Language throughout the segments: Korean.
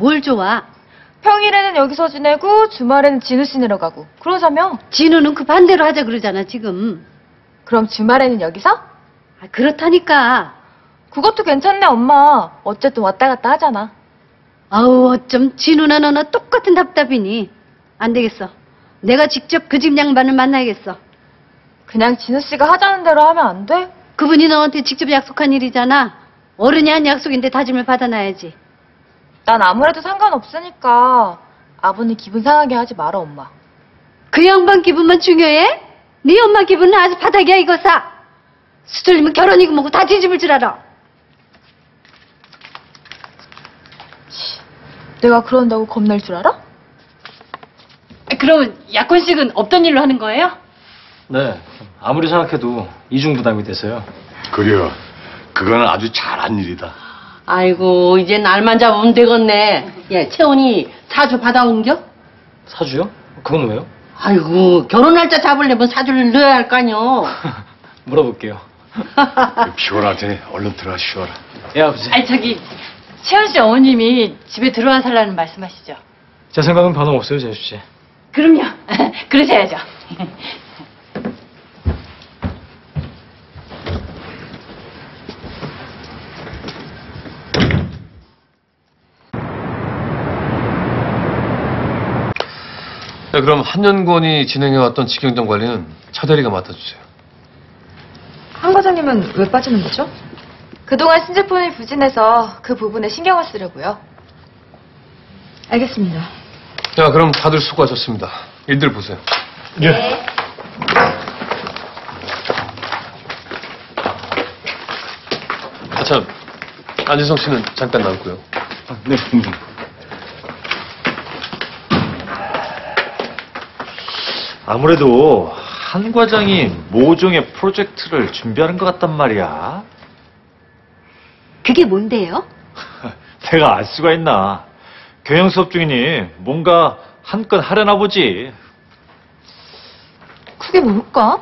뭘 좋아? 평일에는 여기서 지내고 주말에는 진우 씨 내려가고 그러자며. 진우는 그 반대로 하자 그러잖아 지금. 그럼 주말에는 여기서? 아, 그렇다니까. 그것도 괜찮네 엄마. 어쨌든 왔다 갔다 하잖아. 아우 어쩜 진우나 너나 똑같은 답답이니. 안 되겠어. 내가 직접 그 집 양반을 만나야겠어. 그냥 진우 씨가 하자는 대로 하면 안 돼? 그분이 너한테 직접 약속한 일이잖아. 어른이 한 약속인데 다짐을 받아놔야지. 난 아무래도 상관없으니까 아버님 기분 상하게 하지 마라 엄마. 그 양반 기분만 중요해? 네 엄마 기분은 아주 바닥이야 이거사. 수틀리면 결혼이고 뭐고 다 뒤집을 줄 알아. 내가 그런다고 겁날 줄 알아? 그러면 약혼식은 없던 일로 하는 거예요? 네, 아무리 생각해도 이중부담이 돼서요. 그래요. 그거는 아주 잘한 일이다. 아이고 이제 날만 잡으면 되겠네. 예, 채원이 사주 받아온겨? 사주요? 그건 왜요? 아이고 결혼 날짜 잡으려면 사주를 넣어야 할 거 아니여. 물어볼게요. 피곤하대. 얼른 들어가 쉬어라. 예, 아버지. 아니 저기 채연 씨 어머님이 집에 들어와 살라는 말씀하시죠? 제 생각은 변함없어요, 재수 씨. 그럼요. 그러셔야죠. 네, 그럼 한연권이 진행해왔던 직영점 관리는 차 대리가 맡아주세요. 한 과장님은 왜 빠지는 거죠? 그동안 신제품이 부진해서 그 부분에 신경을 쓰려고요. 알겠습니다. 자, 그럼 다들 수고하셨습니다. 일들 보세요. 예. 아, 참. 안지성 씨는 잠깐 나왔고요. 네, 본부장. 아무래도 한 과장이 모종의 프로젝트를 준비하는 것 같단 말이야. 그게 뭔데요? 내가 알 수가 있나. 경영 수업 중이니 뭔가 한 건 하려나 보지. 그게 뭘까?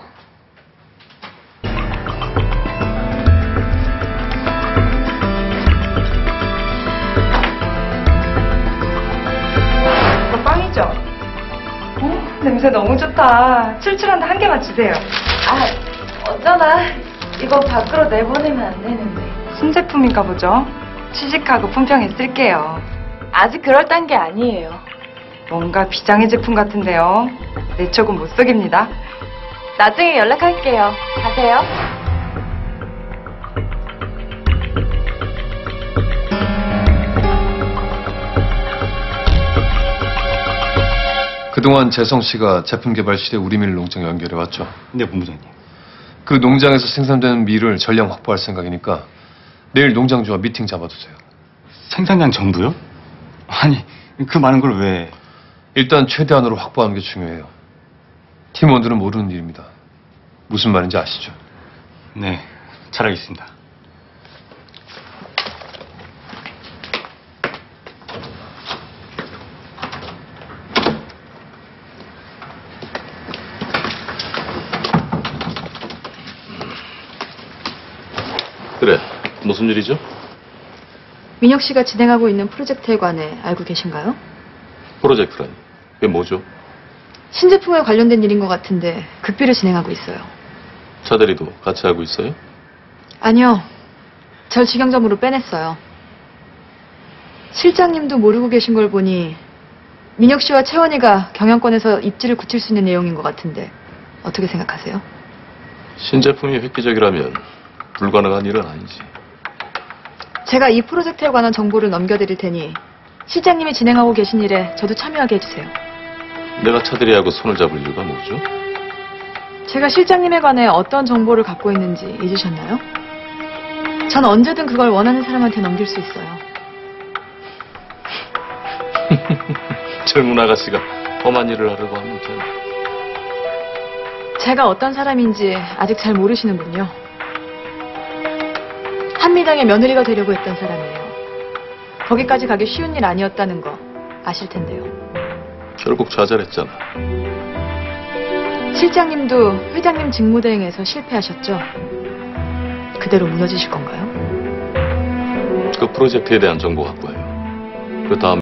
이거 빵이죠? 냄새 너무 좋다. 출출한데 한 개만 주세요. 어쩌나 이거 밖으로 내보내면 안 되는데. 신제품인가 보죠? 취직하고 품평에 쓸게요. 아직 그럴 단계 아니에요. 뭔가 비장의 제품 같은데요. 내 촉은 못 속입니다. 나중에 연락할게요. 가세요. 그동안 재성 씨가 제품 개발실에 우리밀 농장 연결해왔죠. 네, 본부장님. 그 농장에서 생산되는 밀을 전량 확보할 생각이니까 내일 농장주와 미팅 잡아두세요. 생산량 전부요? 아니, 그 많은 걸 왜... 일단 최대한으로 확보하는 게 중요해요. 팀원들은 모르는 일입니다. 무슨 말인지 아시죠? 네, 잘하겠습니다. 그래, 무슨 일이죠? 민혁 씨가 진행하고 있는 프로젝트에 관해 알고 계신가요? 프로젝트란 그게 뭐죠? 신제품에 관련된 일인 것 같은데 극비를 진행하고 있어요. 차대리도 같이 하고 있어요? 아니요. 절 직영점으로 빼냈어요. 실장님도 모르고 계신 걸 보니 민혁 씨와 채원이가 경영권에서 입지를 굳힐 수 있는 내용인 것 같은데 어떻게 생각하세요? 신제품이 획기적이라면 불가능한 일은 아니지. 제가 이 프로젝트에 관한 정보를 넘겨드릴 테니 실장님이 진행하고 계신 일에 저도 참여하게 해주세요. 내가 차대리하고 손을 잡을 이유가 뭐죠? 제가 실장님에 관해 어떤 정보를 갖고 있는지 잊으셨나요? 전 언제든 그걸 원하는 사람한테 넘길 수 있어요. 젊은 아가씨가 험한 일을 하려고 하면 참... 제가 어떤 사람인지 아직 잘 모르시는군요. 한미당의 며느리가 되려고 했던 사람이에요. 거기까지 가기 쉬운 일 아니었다는 거 아실 텐데요. 결국 좌절했잖아. 실장님도 회장님 직무대행에서 실패하셨죠? 그대로 무너지실 건가요? 그 프로젝트에 대한 정보 확보해요. 그 다음